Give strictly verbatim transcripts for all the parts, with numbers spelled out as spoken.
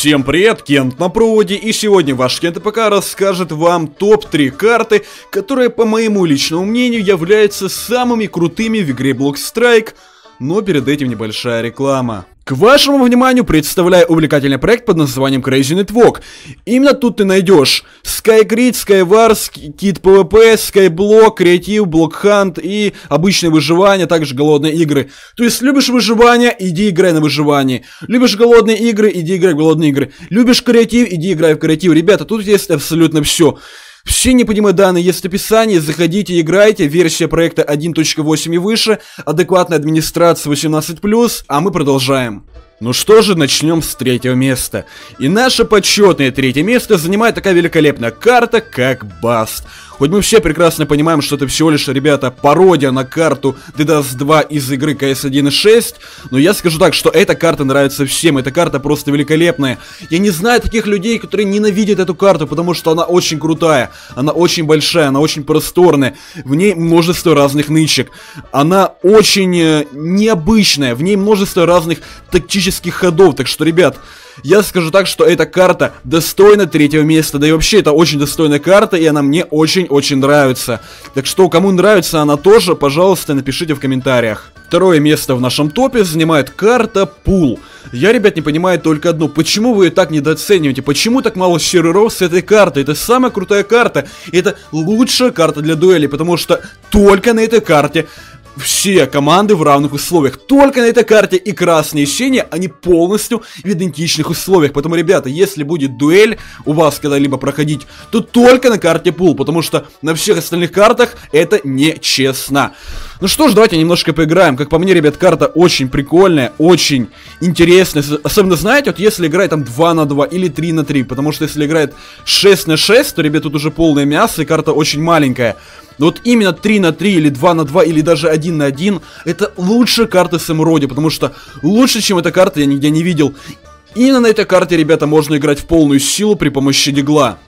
Всем привет, Кент на проводе, и сегодня ваш Кент АПК расскажет вам топ три карты, которые, по моему личному мнению, являются самыми крутыми в игре Blox Strike, но перед этим небольшая реклама. К вашему вниманию представляю увлекательный проект под названием Crazy Network. Именно тут ты найдешь SkyCrit, SkyWars, Kit пи ви пи, Skyblock, Creative, Block Hunt и обычное выживание, а также голодные игры. То есть любишь выживание, иди играй на выживании. Любишь голодные игры, иди играй в голодные игры. Любишь креатив, иди играй в креатив. Ребята, тут есть абсолютно все. Все необходимые данные есть в описании, заходите, играйте, версия проекта один точка восемь и выше, адекватная администрация восемнадцать плюс, а мы продолжаем. Ну что же, начнем с третьего места. И наше почетное третье место занимает такая великолепная карта, как Bast. Хоть мы все прекрасно понимаем, что это всего лишь, ребята, пародия на карту DDoS два из игры си эс один точка шесть, но я скажу так, что эта карта нравится всем, эта карта просто великолепная. Я не знаю таких людей, которые ненавидят эту карту, потому что она очень крутая, она очень большая, она очень просторная, в ней множество разных нычек, она очень э, необычная, в ней множество разных тактических ходов, так что, ребят, я скажу так, что эта карта достойна третьего места, да и вообще это очень достойная карта, и она мне очень-очень нравится. Так что, кому нравится она тоже, пожалуйста, напишите в комментариях. Второе место в нашем топе занимает карта Pool. Я, ребят, не понимаю только одно, почему вы ее так недооцениваете, почему так мало серверов с этой картой? Это самая крутая карта, это лучшая карта для дуэли, потому что только на этой карте все команды в равных условиях. Только на этой карте и красные, и синие, они полностью в идентичных условиях. Поэтому, ребята, если будет дуэль у вас когда-либо проходить, то только на карте Pool, потому что на всех остальных картах это нечестно. Ну что ж, давайте немножко поиграем. Как по мне, ребят, карта очень прикольная, очень интересная. Особенно, знаете, вот если играть там два на два или три на три, потому что если играет шесть на шесть, то, ребят, тут уже полное мясо, и карта очень маленькая. Но вот именно три на три или два на два или даже один на один это лучшая карта в своем роде, потому что лучше, чем эта карта, я нигде не видел. Именно на этой карте, ребята, можно играть в полную силу при помощи дигла.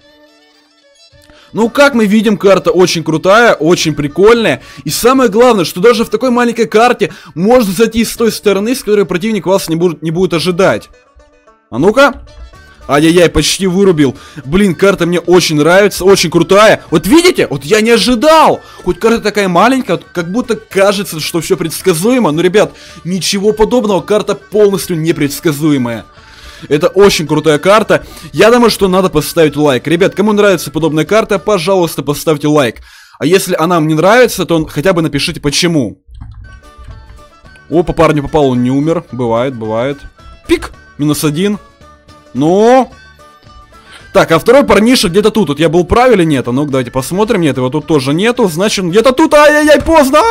Ну, как мы видим, карта очень крутая, очень прикольная. И самое главное, что даже в такой маленькой карте можно зайти с той стороны, с которой противник вас не будет, не будет ожидать. А ну-ка. Ай-яй-яй, почти вырубил. Блин, карта мне очень нравится, очень крутая. Вот видите? Вот я не ожидал. Хоть карта такая маленькая, вот как будто кажется, что все предсказуемо. Но, ребят, ничего подобного, карта полностью непредсказуемая. Это очень крутая карта. Я думаю, что надо поставить лайк. Ребят, кому нравится подобная карта, пожалуйста, поставьте лайк. А если она вам не нравится, то хотя бы напишите почему. О, по парню попал, он не умер. Бывает, бывает. Пик, минус один. Ну. Так, а второй парниша где-то тут. Вот я был прав или нет? А ну-ка, давайте посмотрим. Нет, его тут тоже нету. Значит, он где-то тут. Ай-яй-яй, поздно!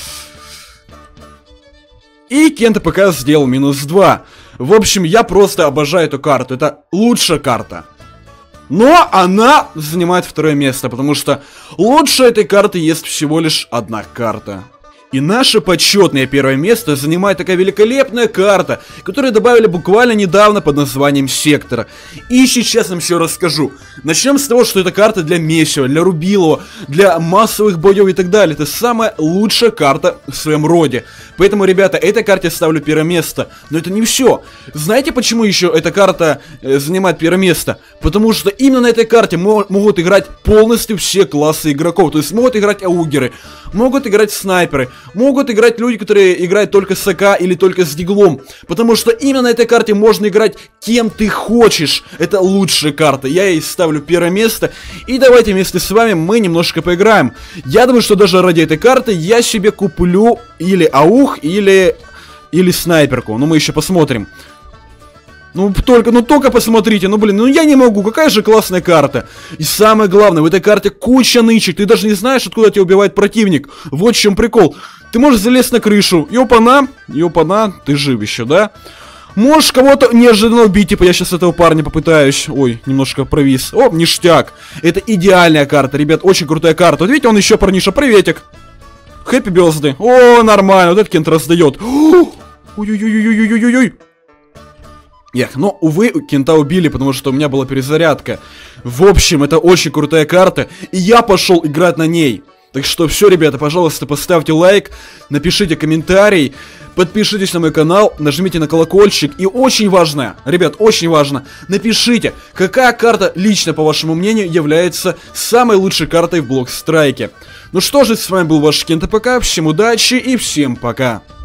И Кент АПК сделал минус два. В общем, я просто обожаю эту карту. Это лучшая карта. Но она занимает второе место, потому что лучше этой карты есть всего лишь одна карта. И наше почетное первое место занимает такая великолепная карта, которую добавили буквально недавно под названием Сектора. И сейчас вам все расскажу. Начнем с того, что это карта для Мессива, для Рубилова, для массовых боев и так далее. Это самая лучшая карта в своем роде. Поэтому, ребята, этой карте ставлю первое место. Но это не все. Знаете, почему еще эта карта э, занимает первое место? Потому что именно на этой карте мо могут играть полностью все классы игроков. То есть могут играть аугеры, могут играть снайперы, могут играть люди, которые играют только с АК или только с диглом. Потому что именно на этой карте можно играть кем ты хочешь. Это лучшая карта. Я ей ставлю первое место. И давайте вместе с вами мы немножко поиграем. Я думаю, что даже ради этой карты я себе куплю или аух, или, или снайперку. Ну, мы еще посмотрим. Ну, только, ну, только посмотрите, ну, блин, ну, я не могу, какая же классная карта. И самое главное, в этой карте куча нычек, ты даже не знаешь, откуда тебя убивает противник. Вот в чем прикол. Ты можешь залезть на крышу, и опана, и опана, ты жив еще, да? Можешь кого-то неожиданно убить, типа я сейчас этого парня попытаюсь. Ой, немножко провис. О, ништяк. Это идеальная карта, ребят, очень крутая карта. Вот видите, он еще парниша, приветик. Хэппи бёзды. О, нормально, вот этот Кент раздает. Ой-ой-ой-ой-ой-ой-ой. Эх, но, увы, Кента убили, потому что у меня была перезарядка. В общем, это очень крутая карта, и я пошел играть на ней. Так что все, ребята, пожалуйста, поставьте лайк, напишите комментарий, подпишитесь на мой канал, нажмите на колокольчик. И очень важно, ребят, очень важно, напишите, какая карта лично, по вашему мнению, является самой лучшей картой в Блокстрайке. Ну что же, с вами был ваш Кента ПК, всем удачи и всем пока.